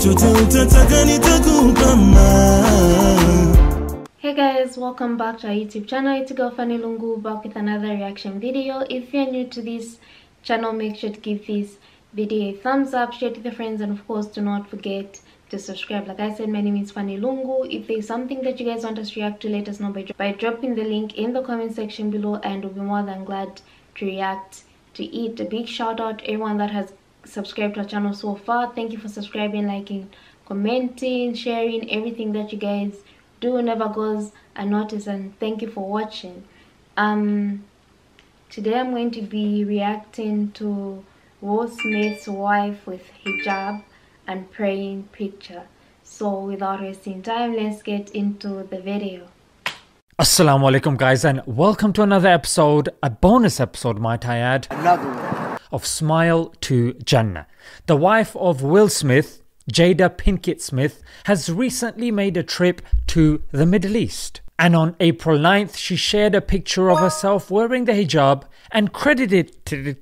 Hey guys, welcome back to our YouTube channel. It's girl Fanny Lungu back with another reaction video. If you're new to this channel, make sure to give this video a thumbs up, share it with your friends, and of course do not forget to subscribe. Like I said, my name is Fanny Lungu. If there's something that you guys want us to react to, let us know by dropping the link in the comment section below, and we'll be more than glad to react to it. A big shout out to everyone that has subscribed to our channel so far. Thank you for subscribing, liking, commenting, sharing. Everything that you guys do never goes unnoticed, and thank you for watching. Today I'm going to be reacting to Will Smith's wife with hijab and praying picture. So without wasting time, let's get into the video. Assalamu alaikum guys, and welcome to another episode, a bonus episode might I add, another one, of Smile to Jannah. The wife of Will Smith, Jada Pinkett Smith, has recently made a trip to the Middle East. And on April 9th, she shared a picture of herself wearing the hijab and credited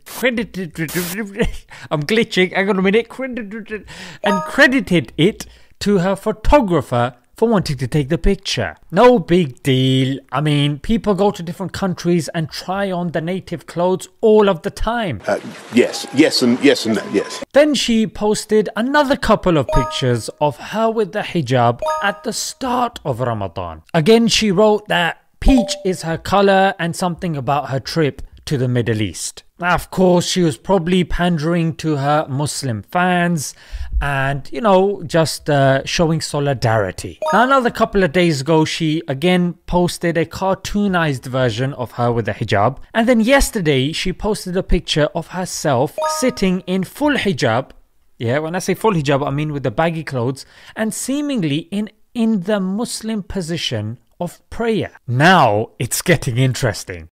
it to her photographer for wanting to take the picture. No big deal. I mean, people go to different countries and try on the native clothes all of the time. Yes. Then she posted another couple of pictures of her with the hijab at the start of Ramadan. Again, she wrote that peach is her color and something about her trip to the Middle East. Now, of course, she was probably pandering to her Muslim fans and, you know, just showing solidarity. Now, another couple of days ago, she again posted a cartoonized version of her with the hijab. And then yesterday, she posted a picture of herself sitting in full hijab. Yeah, when I say full hijab, I mean with the baggy clothes, and seemingly in the Muslim position of prayer. Now, it's getting interesting.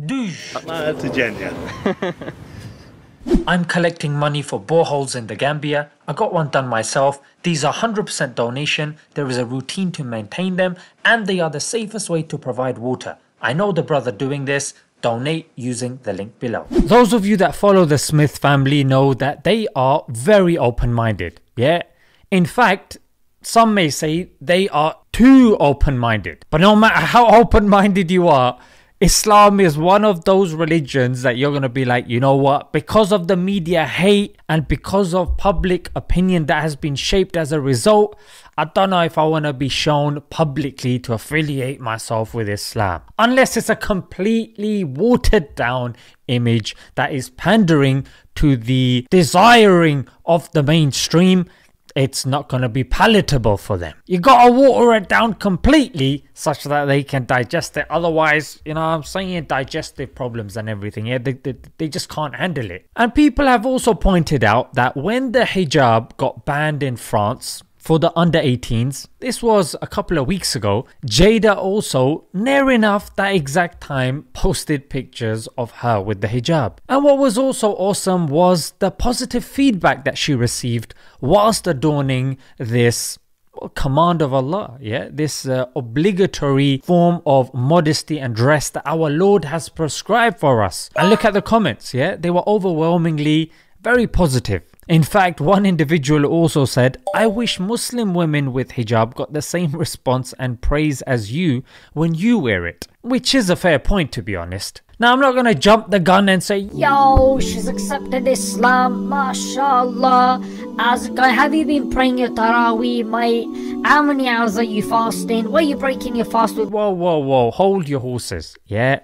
I'm collecting money for boreholes in the Gambia. I got one done myself. These are 100% donation. There is a routine to maintain them, and they are the safest way to provide water. I know the brother doing this. Donate using the link below. Those of you that follow the Smith family know that they are very open-minded. Yeah, in fact, some may say they are too open-minded. But no matter how open-minded you are, Islam is one of those religions that you're going to be like, you know what, because of the media hate and because of public opinion that has been shaped as a result, I don't know if I want to be shown publicly to affiliate myself with Islam. Unless it's a completely watered down image that is pandering to the desiring of the mainstream, it's not going to be palatable for them. You got to water it down completely such that they can digest it. Otherwise, you know what I'm saying, digestive problems and everything. Yeah, they just can't handle it. And people have also pointed out that when the hijab got banned in France for the under 18s, this was a couple of weeks ago, Jada also, near enough that exact time, posted pictures of her with the hijab. And what was also awesome was the positive feedback that she received whilst adorning this command of Allah, yeah, this obligatory form of modesty and dress that our Lord has prescribed for us. And look at the comments, yeah, they were overwhelmingly very positive. In fact, one individual also said, I wish Muslim women with hijab got the same response and praise as you when you wear it. Which is a fair point, to be honest. Now, I'm not going to jump the gun and say, yo, she's accepted Islam, mashallah. Azkai, have you been praying your Taraweeh, mate? How many hours are you fasting? What are you breaking your fast with? Whoa, hold your horses, yeah?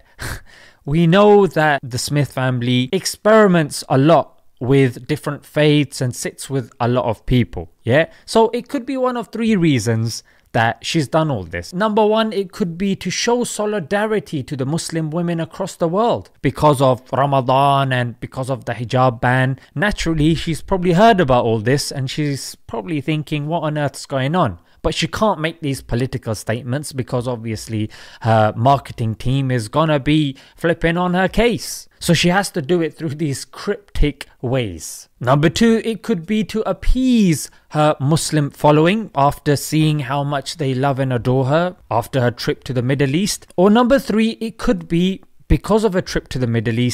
We know that the Smith family experiments a lot with different faiths and sits with a lot of people, yeah? So it could be one of three reasons that she's done all this. Number one, it could be to show solidarity to the Muslim women across the world. Because of Ramadan and because of the hijab ban, naturally she's probably heard about all this and she's probably thinking, what on earth's going on? But she can't make these political statements because obviously her marketing team is gonna be flipping on her case. So she has to do it through these cryptic ways. Number two, it could be to appease her Muslim following after seeing how much they love and adore her after her trip to the Middle East. Or number three, it could be because of a trip to the Middle East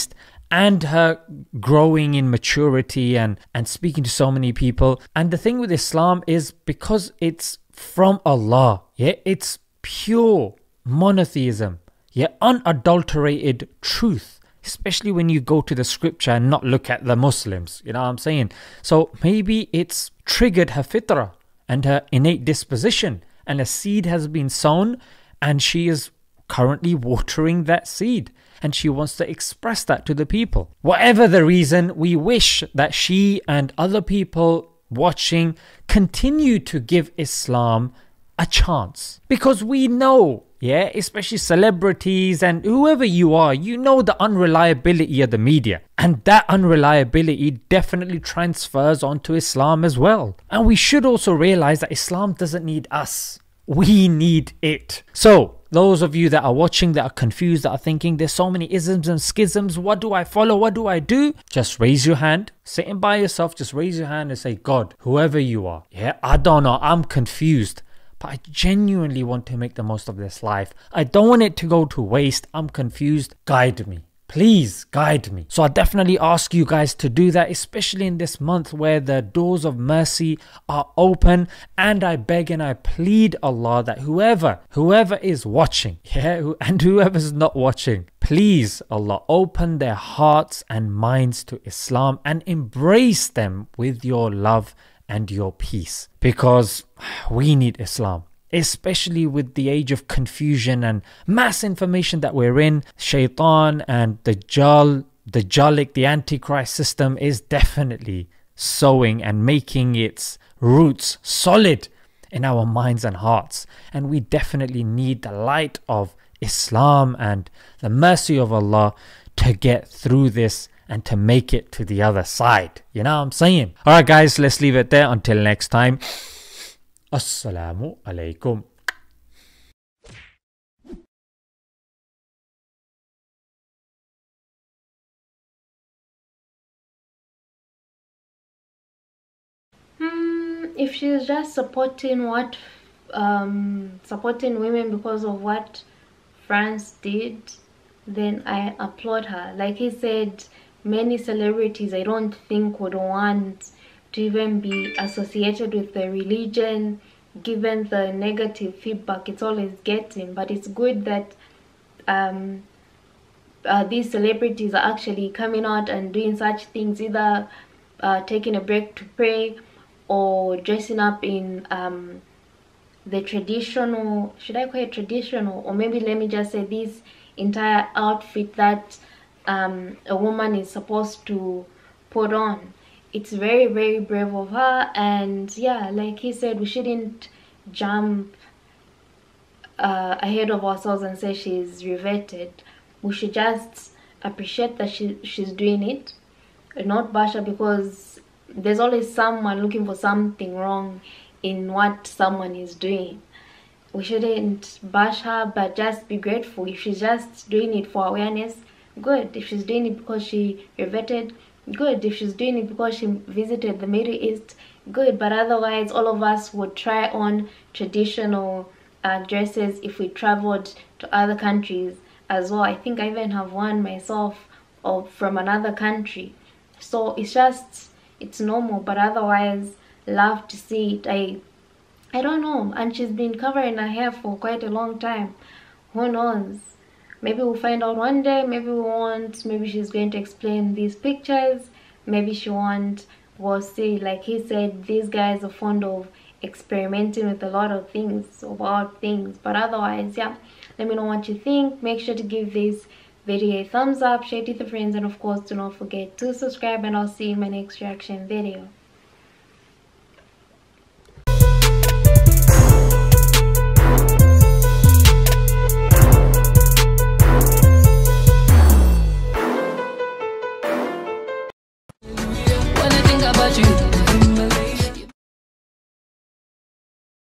and her growing in maturity and speaking to so many people. And the thing with Islam is because it's from Allah, yeah, it's pure monotheism, yeah, unadulterated truth, especially when you go to the scripture and not look at the Muslims, you know what I'm saying? So maybe it's triggered her fitrah and her innate disposition, and a seed has been sown, and she is currently watering that seed, and she wants to express that to the people. Whatever the reason, we wish that she and other people watching continue to give Islam a chance, because we know, yeah, especially celebrities and whoever you are, you know the unreliability of the media, and that unreliability definitely transfers onto Islam as well. And we should also realize that Islam doesn't need us, we need it. So those of you that are watching, that are confused, that are thinking there's so many isms and schisms, what do I follow, what do I do? Just raise your hand, sitting by yourself, just raise your hand and say, God, whoever you are, yeah, I don't know, I'm confused, but I genuinely want to make the most of this life. I don't want it to go to waste. I'm confused. Guide me. Please guide me. So I definitely ask you guys to do that, especially in this month where the doors of mercy are open. And I beg and I plead Allah that whoever is watching, yeah, and whoever's not watching, please Allah, open their hearts and minds to Islam and embrace them with your love and your peace, because we need Islam, especially with the age of confusion and mass information that we're in. Shaitan and the Dajjalic, the Antichrist system is definitely sowing and making its roots solid in our minds and hearts, and we definitely need the light of Islam and the mercy of Allah to get through this and to make it to the other side. You know what I'm saying? Alright guys, let's leave it there. Until next time. Assalamu alaikum. If she's just supporting supporting women because of what France did, then I applaud her. Like he said, many celebrities I don't think would want to even be associated with the religion, given the negative feedback it's always getting. But it's good that these celebrities are actually coming out and doing such things, either taking a break to pray or dressing up in the traditional, should I call it traditional, or maybe let me just say this entire outfit that a woman is supposed to put on. It's very, very brave of her. And yeah, like he said, we shouldn't jump ahead of ourselves and say she's reverted. We should just appreciate that she's doing it, not bash her, because there's always someone looking for something wrong in what someone is doing. We shouldn't bash her, but just be grateful. If she's just doing it for awareness, good. If she's doing it because she reverted, good. If she's doing it because she visited the Middle East, good. But otherwise, all of us would try on traditional dresses if we traveled to other countries as well. I think I even have one myself, or from another country. So it's normal. But otherwise, love to see it. I don't know. And she's been covering her hair for quite a long time. Who knows? Maybe we'll find out one day. Maybe we won't. Maybe she's going to explain these pictures. Maybe she won't. We'll see. Like he said, these guys are fond of experimenting with a lot of things, about things. But otherwise, yeah, let me know what you think. Make sure to give this video a thumbs up, share it with your friends, and of course do not forget to subscribe, and I'll see you in my next reaction video.